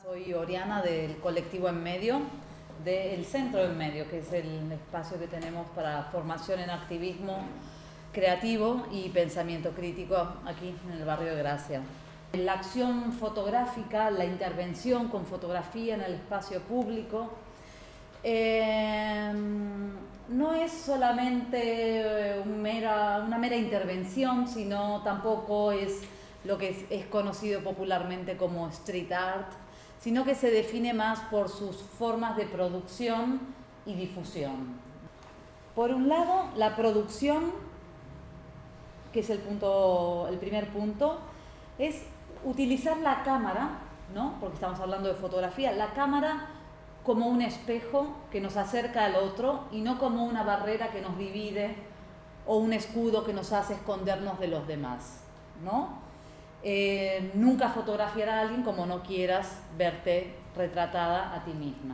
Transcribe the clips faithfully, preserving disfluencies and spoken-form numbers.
Soy Oriana del colectivo En Medio, del Centro En Medio, que es el espacio que tenemos para formación en activismo creativo y pensamiento crítico aquí en el barrio de Gracia. La acción fotográfica, la intervención con fotografía en el espacio público, eh, no es solamente un mera, una mera intervención, sino tampoco es lo que es, es conocido popularmente como street art, sino que se define más por sus formas de producción y difusión. Por un lado, la producción, que es el, punto, el primer punto, es utilizar la cámara, ¿no? Porque estamos hablando de fotografía, la cámara como un espejo que nos acerca al otro y no como una barrera que nos divide o un escudo que nos hace escondernos de los demás, ¿no? Eh, nunca fotografiar a alguien como no quieras verte retratada a ti misma.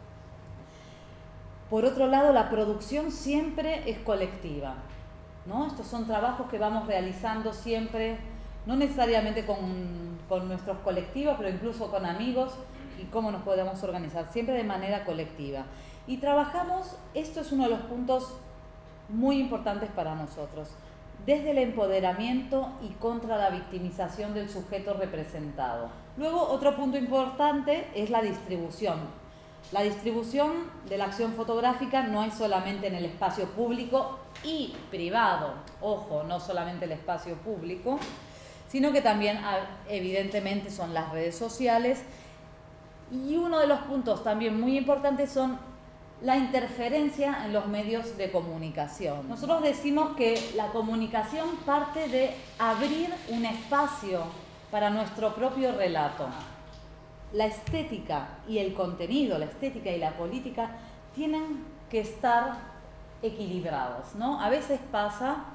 Por otro lado, la producción siempre es colectiva, ¿no? Estos son trabajos que vamos realizando siempre, no necesariamente con, con nuestros colectivos, pero incluso con amigos y cómo nos podemos organizar, siempre de manera colectiva. Y trabajamos, esto es uno de los puntos muy importantes para nosotros, desde el empoderamiento y contra la victimización del sujeto representado. Luego, otro punto importante es la distribución. La distribución de la acción fotográfica no es solamente en el espacio público y privado, ojo, no solamente el espacio público, sino que también evidentemente son las redes sociales. Y uno de los puntos también muy importantes son la interferencia en los medios de comunicación. Nosotros decimos que la comunicación parte de abrir un espacio para nuestro propio relato. La estética y el contenido, la estética y la política tienen que estar equilibrados, ¿no? A veces pasa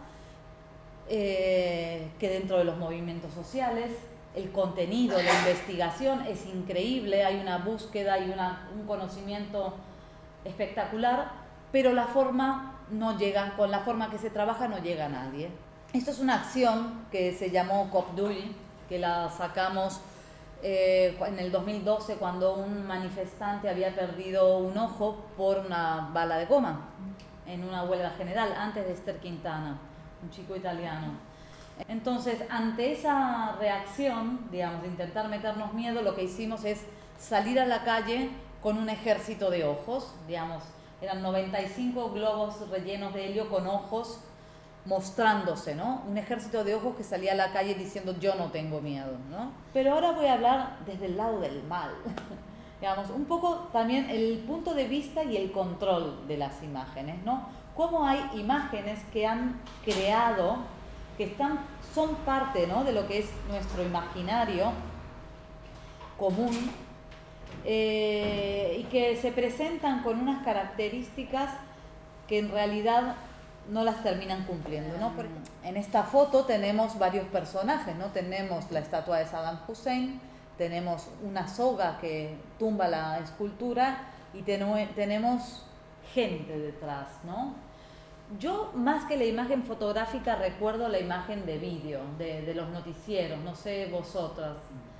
eh, que dentro de los movimientos sociales el contenido, la investigación es increíble, hay una búsqueda, hay una, un conocimiento espectacular, pero la forma no llega, con la forma que se trabaja no llega a nadie. Esto es una acción que se llamó Cop d'Ull, que la sacamos eh, en el dos mil doce cuando un manifestante había perdido un ojo por una bala de goma en una huelga general antes de Esther Quintana, un chico italiano. Entonces, ante esa reacción, digamos, de intentar meternos miedo, lo que hicimos es salir a la calle con un ejército de ojos, digamos, eran noventa y cinco globos rellenos de helio con ojos mostrándose, ¿no? Un ejército de ojos que salía a la calle diciendo yo no tengo miedo, ¿no? Pero ahora voy a hablar desde el lado del mal, digamos, un poco también el punto de vista y el control de las imágenes, ¿no? Cómo hay imágenes que han creado, que están, son parte, ¿no?, de lo que es nuestro imaginario común, Eh, y que se presentan con unas características que en realidad no las terminan cumpliendo, ¿no? Por ejemplo, en esta foto tenemos varios personajes, ¿no? Tenemos la estatua de Saddam Hussein, tenemos una soga que tumba la escultura y ten- tenemos gente detrás, ¿no? Yo, más que la imagen fotográfica, recuerdo la imagen de vídeo, de, de los noticieros, no sé vosotras.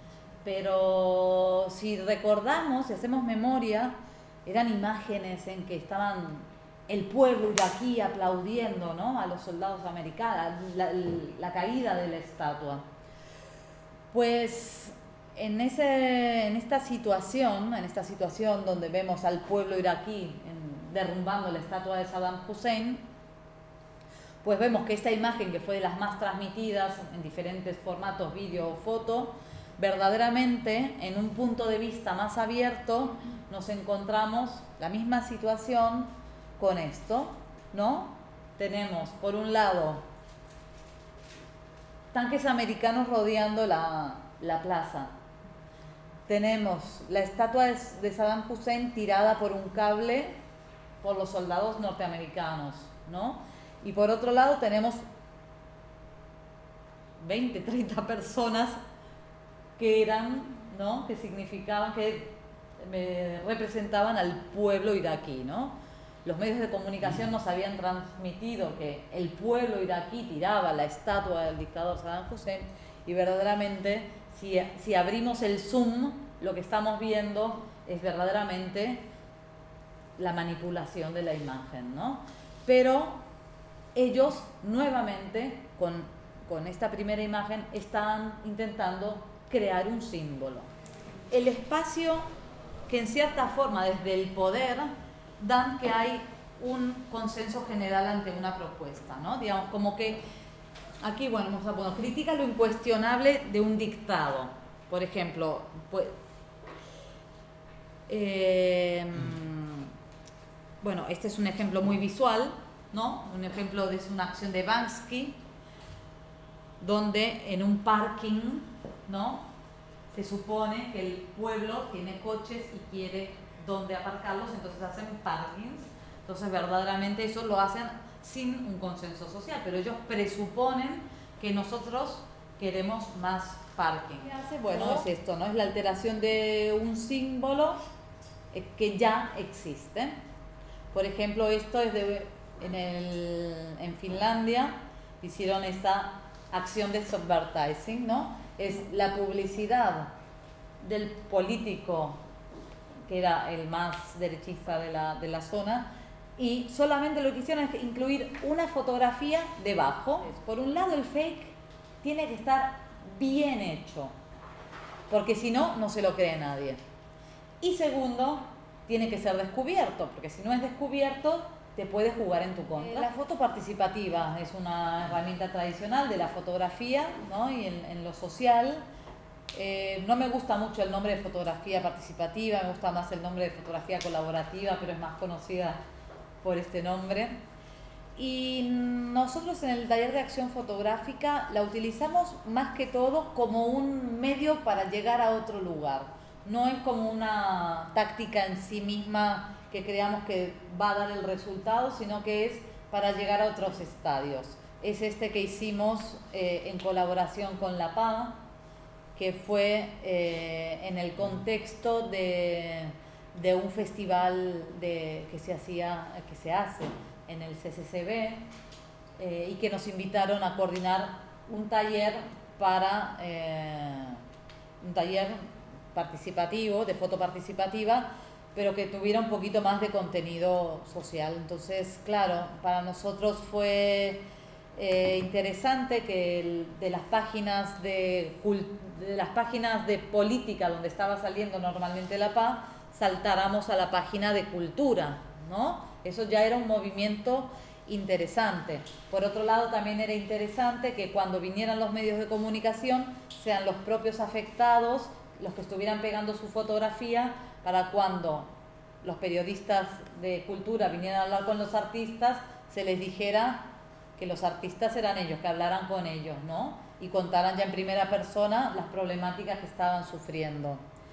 Pero si recordamos, si hacemos memoria, eran imágenes en que estaban el pueblo iraquí aplaudiendo, ¿no?, a los soldados americanos, la, la caída de la estatua. Pues en, ese, en esta situación, en esta situación donde vemos al pueblo iraquí en, derrumbando la estatua de Saddam Hussein, pues vemos que esta imagen, que fue de las más transmitidas en diferentes formatos, vídeo o foto, verdaderamente en un punto de vista más abierto nos encontramos la misma situación con esto, ¿no? Tenemos, por un lado, tanques americanos rodeando la, la plaza. Tenemos la estatua de, de Saddam Hussein tirada por un cable por los soldados norteamericanos, ¿no? Y por otro lado tenemos veinte, treinta personas que eran, ¿no?, que significaban, que eh, representaban al pueblo iraquí, ¿no? Los medios de comunicación nos habían transmitido que el pueblo iraquí tiraba la estatua del dictador Saddam Hussein y verdaderamente, si, si abrimos el zoom, lo que estamos viendo es verdaderamente la manipulación de la imagen, ¿no? Pero ellos nuevamente, con, con esta primera imagen, están intentando crear un símbolo. El espacio que en cierta forma desde el poder dan que hay un consenso general ante una propuesta, ¿no? Digamos, como que aquí, bueno, vamos a poner, critica lo incuestionable de un dictado. Por ejemplo, pues, eh, bueno, este es un ejemplo muy visual, ¿no? Un ejemplo de una acción de Banksy, donde en un parking, ¿no?, se supone que el pueblo tiene coches y quiere dónde aparcarlos, entonces hacen parkings. Entonces, verdaderamente eso lo hacen sin un consenso social, pero ellos presuponen que nosotros queremos más parking. ¿Qué hace? Bueno, es esto, ¿no? Es la alteración de un símbolo que ya existe. Por ejemplo, esto es de, en, el, en Finlandia, hicieron esta acción de subvertising, ¿no? Es la publicidad del político que era el más derechista de la, de la zona, y solamente lo que hicieron es incluir una fotografía debajo. Por un lado, el fake tiene que estar bien hecho, porque si no, no se lo cree nadie. Y segundo, tiene que ser descubierto, porque si no es descubierto, te puede jugar en tu contra. La foto participativa es una herramienta tradicional de la fotografía, ¿no? Y en, en lo social. Eh, no me gusta mucho el nombre de fotografía participativa, me gusta más el nombre de fotografía colaborativa, pero es más conocida por este nombre. Y nosotros en el taller de acción fotográfica la utilizamos más que todo como un medio para llegar a otro lugar. No es como una táctica en sí misma que creamos que va a dar el resultado, sino que es para llegar a otros estadios. Es este que hicimos eh, en colaboración con la P A, que fue eh, en el contexto de, de un festival de, que, se hacía, que se hace en el C C C B, eh, y que nos invitaron a coordinar un taller para eh, un taller participativo, de foto participativa, pero que tuviera un poquito más de contenido social. Entonces, claro, para nosotros fue eh, interesante que el, de las páginas de, de las páginas de política donde estaba saliendo normalmente la P A, saltáramos a la página de cultura, ¿no? Eso ya era un movimiento interesante. Por otro lado, también era interesante que cuando vinieran los medios de comunicación sean los propios afectados los que estuvieran pegando su fotografía, para cuando los periodistas de cultura vinieran a hablar con los artistas, se les dijera que los artistas eran ellos, que hablaran con ellos, ¿no? Y contaran ya en primera persona las problemáticas que estaban sufriendo.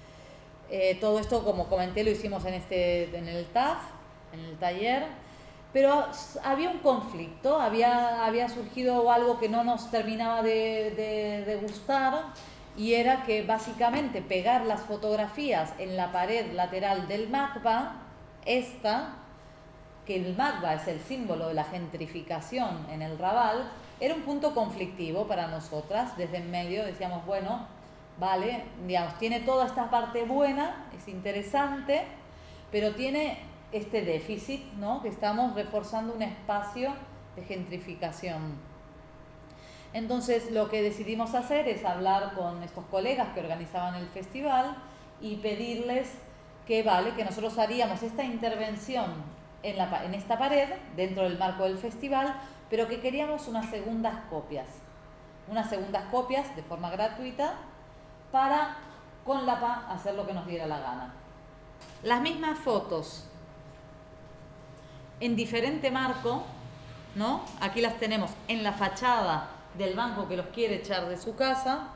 Eh, todo esto, como comenté, lo hicimos en, este, en el T A F, en el taller, pero había un conflicto, había, había surgido algo que no nos terminaba de, de, de gustar, y era que básicamente pegar las fotografías en la pared lateral del MACBA, esta, que el MACBA es el símbolo de la gentrificación en el Raval, era un punto conflictivo para nosotras. Desde en medio decíamos, bueno, vale, digamos, tiene toda esta parte buena, es interesante, pero tiene este déficit, ¿no? Que estamos reforzando un espacio de gentrificación. Entonces, lo que decidimos hacer es hablar con estos colegas que organizaban el festival y pedirles que, vale, que nosotros haríamos esta intervención en, la, en esta pared, dentro del marco del festival, pero que queríamos unas segundas copias. Unas segundas copias de forma gratuita para, con la P A, hacer lo que nos diera la gana. Las mismas fotos en diferente marco, ¿no? Aquí las tenemos en la fachada del banco que los quiere echar de su casa.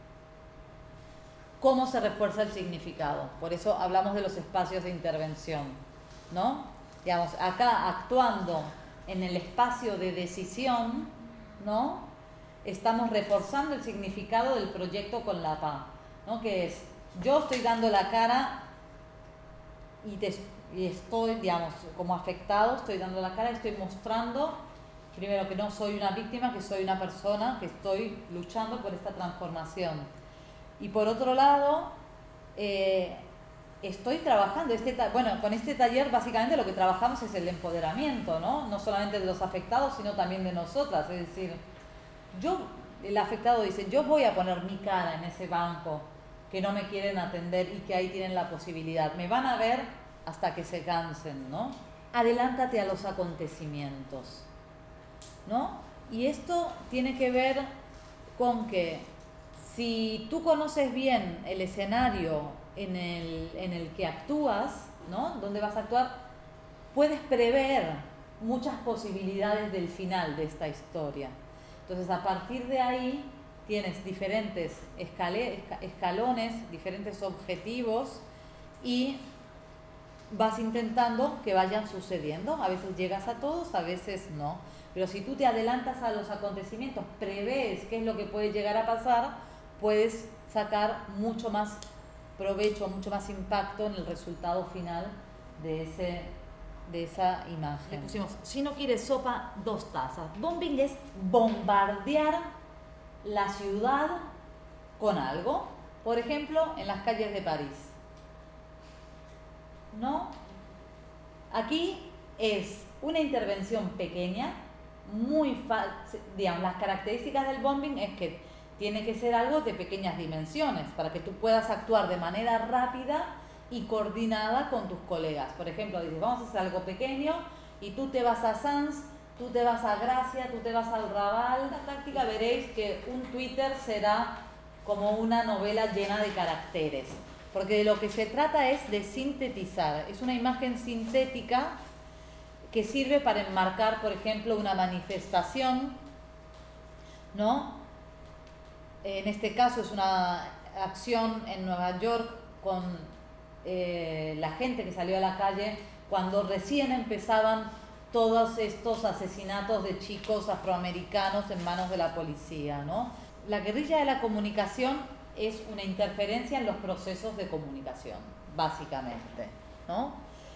¿Cómo se refuerza el significado? Por eso hablamos de los espacios de intervención, ¿no? Digamos, acá actuando en el espacio de decisión, ¿no? Estamos reforzando el significado del proyecto con la P A, ¿no? Que es, yo estoy dando la cara y, te, y estoy, digamos, como afectado, estoy dando la cara y estoy mostrando, primero, que no soy una víctima, que soy una persona, que estoy luchando por esta transformación. Y por otro lado, eh, estoy trabajando, este bueno, con este taller básicamente lo que trabajamos es el empoderamiento, ¿no? No solamente de los afectados, sino también de nosotras. Es decir, yo, el afectado dice, yo voy a poner mi cara en ese banco que no me quieren atender y que ahí tienen la posibilidad. Me van a ver hasta que se cansen, ¿no? Adelántate a los acontecimientos, ¿no? Y esto tiene que ver con que si tú conoces bien el escenario en el, en el que actúas, ¿no? Donde vas a actuar, puedes prever muchas posibilidades del final de esta historia. Entonces, a partir de ahí, tienes diferentes escale, escalones, diferentes objetivos y vas intentando que vayan sucediendo. A veces llegas a todos, a veces no. Pero si tú te adelantas a los acontecimientos, prevés qué es lo que puede llegar a pasar, puedes sacar mucho más provecho, mucho más impacto en el resultado final de, ese, de esa imagen. Le pusimos, si no quieres sopa, dos tazas. Bombing es bombardear la ciudad con algo, por ejemplo, en las calles de París, ¿no? Aquí es una intervención pequeña, muy fácil, digamos, las características del bombing es que tiene que ser algo de pequeñas dimensiones para que tú puedas actuar de manera rápida y coordinada con tus colegas. Por ejemplo, dices, vamos a hacer algo pequeño y tú te vas a Sanz, tú te vas a Gracia, tú te vas al Raval. La táctica veréis que un Twitter será como una novela llena de caracteres, porque de lo que se trata es de sintetizar. Es una imagen sintética que sirve para enmarcar, por ejemplo, una manifestación, ¿no? En este caso es una acción en Nueva York con eh, la gente que salió a la calle cuando recién empezaban todos estos asesinatos de chicos afroamericanos en manos de la policía, ¿no? La guerrilla de la comunicación es una interferencia en los procesos de comunicación, básicamente, ¿no?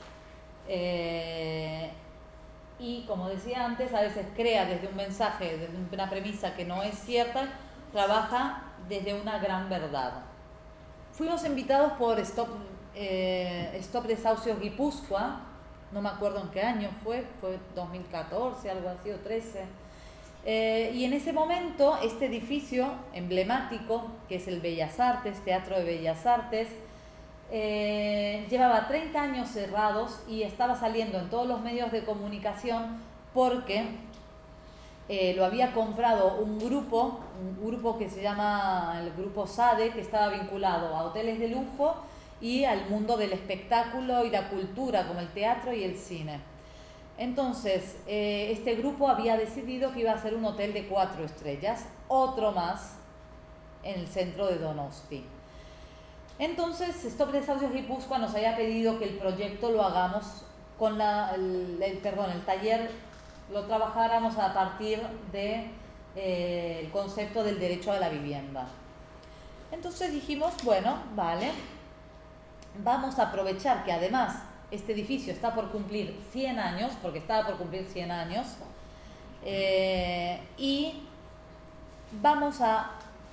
Eh, y como decía antes, a veces crea desde un mensaje, desde una premisa que no es cierta, trabaja desde una gran verdad. Fuimos invitados por Stop, eh, Stop Desahucios Guipúzcoa, no me acuerdo en qué año fue, fue dos mil catorce, algo así, o trece. Eh, y en ese momento, este edificio emblemático, que es el Bellas Artes, Teatro de Bellas Artes, eh, llevaba treinta años cerrados y estaba saliendo en todos los medios de comunicación porque Eh, lo había comprado un grupo, un grupo que se llama el Grupo SADE, que estaba vinculado a hoteles de lujo y al mundo del espectáculo y la cultura, como el teatro y el cine. Entonces, eh, este grupo había decidido que iba a hacer un hotel de cuatro estrellas, otro más en el centro de Donosti. Entonces, Stop Desahucios Guipúzcoa nos había pedido que el proyecto lo hagamos con la, el, el, perdón, el taller lo trabajáramos a partir del de, eh, concepto del derecho a la vivienda. Entonces dijimos, bueno, vale, vamos a aprovechar que además este edificio está por cumplir cien años, porque estaba por cumplir cien años, eh, y vamos a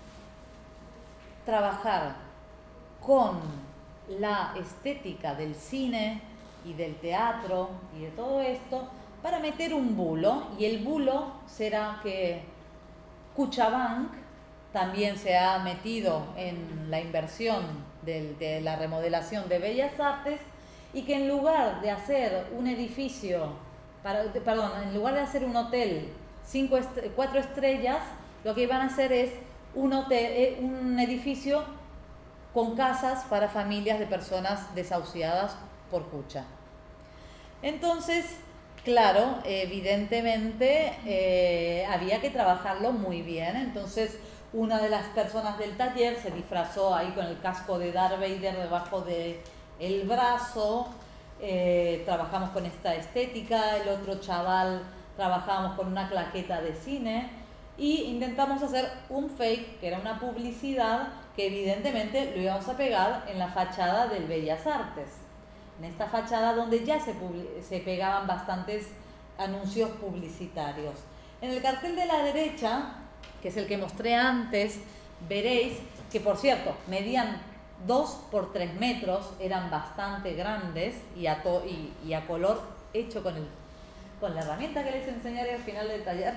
trabajar con la estética del cine y del teatro y de todo esto, para meter un bulo, y el bulo será que Cuchabank también se ha metido en la inversión de, de la remodelación de Bellas Artes y que en lugar de hacer un edificio, para, perdón, en lugar de hacer un hotel cinco est cuatro estrellas, lo que van a hacer es un, hotel, un edificio con casas para familias de personas desahuciadas por Cucha. Entonces, claro, evidentemente eh, había que trabajarlo muy bien. Entonces, una de las personas del taller se disfrazó ahí con el casco de Darth Vader debajo del brazo. Eh, trabajamos con esta estética. El otro chaval trabajamos con una claqueta de cine. Y intentamos hacer un fake, que era una publicidad, que evidentemente lo íbamos a pegar en la fachada del Bellas Artes. En esta fachada donde ya se, se pegaban bastantes anuncios publicitarios. En el cartel de la derecha, que es el que mostré antes, veréis que, por cierto, medían dos por tres metros, eran bastante grandes y a, to y, y a color hecho con, el, con la herramienta que les enseñaré al final del taller.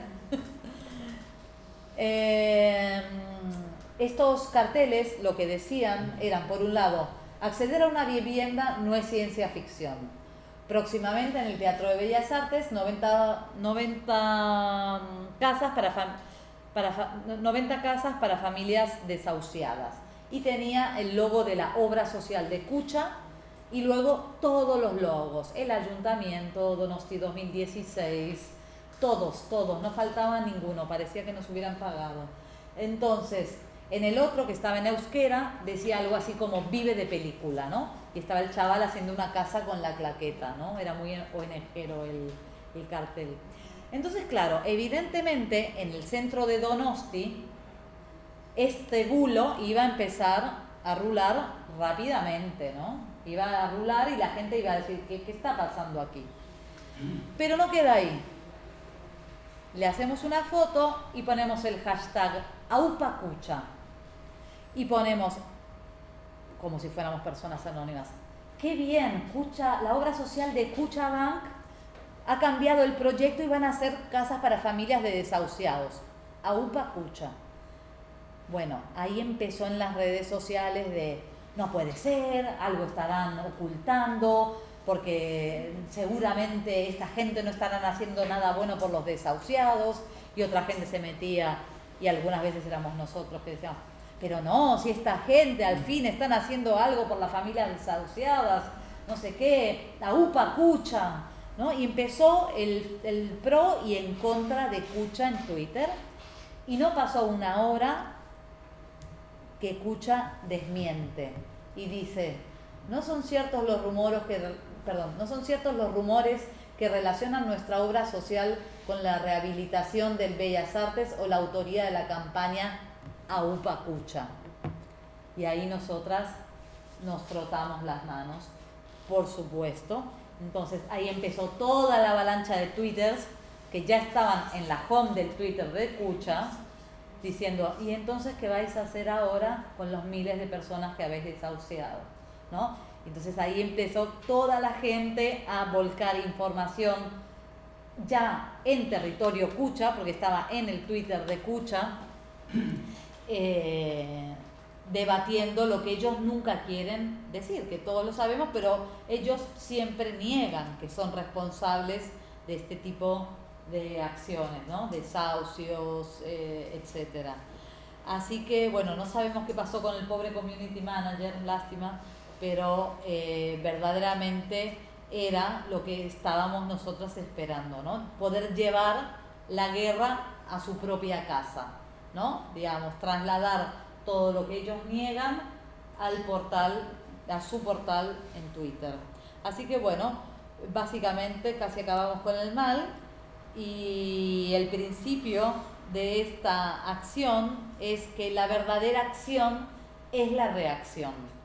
eh, estos carteles lo que decían eran, por un lado, acceder a una vivienda no es ciencia ficción. Próximamente en el Teatro de Bellas Artes, noventa, noventa casas para, para fa noventa casas para familias desahuciadas. Y tenía el logo de la obra social de Kutxa y luego todos los logos, el ayuntamiento, Donosti dos mil dieciséis, todos, todos, no faltaba ninguno, parecía que nos hubieran pagado. Entonces, en el otro, que estaba en euskera, decía algo así como vive de película, ¿no? Y estaba el chaval haciendo una casa con la claqueta, ¿no? Era muy O N Gero el, el cartel. Entonces, claro, evidentemente en el centro de Donosti, este bulo iba a empezar a rular rápidamente, ¿no? Iba a rular y la gente iba a decir, ¿qué, qué está pasando aquí? Pero no queda ahí. Le hacemos una foto y ponemos el hashtag Aupa Kutxa. Y ponemos, como si fuéramos personas anónimas, qué bien, Kutxa, la obra social de Kutxabank ha cambiado el proyecto y van a hacer casas para familias de desahuciados. Aupa Kutxa. Bueno, ahí empezó en las redes sociales de, no puede ser, algo estarán ocultando, porque seguramente esta gente no estarán haciendo nada bueno por los desahuciados, y otra gente se metía, y algunas veces éramos nosotros que decíamos, pero no, si esta gente al fin están haciendo algo por las familias desahuciadas, no sé qué, la Aupa Kutxa, ¿no? Y empezó el, el pro y en contra de Kutxa en Twitter, y no pasó una hora que Kutxa desmiente y dice, no son ciertos los rumores que, perdón, no son ciertos los rumores que relacionan nuestra obra social con la rehabilitación del Bellas Artes o la autoría de la campaña Aupa Kutxa. Y ahí nosotras nos frotamos las manos, por supuesto. Entonces ahí empezó toda la avalancha de twitters que ya estaban en la home del Twitter de Kutxa, diciendo, ¿y entonces qué vais a hacer ahora con los miles de personas que habéis desahuciado? ¿No? Entonces ahí empezó toda la gente a volcar información ya en territorio Kutxa, porque estaba en el Twitter de Kutxa, eh, debatiendo lo que ellos nunca quieren decir, que todos lo sabemos, pero ellos siempre niegan que son responsables de este tipo de acciones, ¿no? Desahucios, eh, etcétera. Así que, bueno, no sabemos qué pasó con el pobre community manager, lástima, pero eh, verdaderamente era lo que estábamos nosotros esperando, ¿no? Poder llevar la guerra a su propia casa, ¿no? Digamos, trasladar todo lo que ellos niegan al portal, a su portal en Twitter. Así que, bueno, básicamente casi acabamos con el mal. Y el principio de esta acción es que la verdadera acción es la reacción.